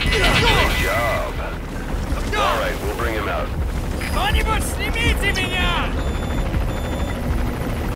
Good job. All right, we'll bring him out. Кто-нибудь сними!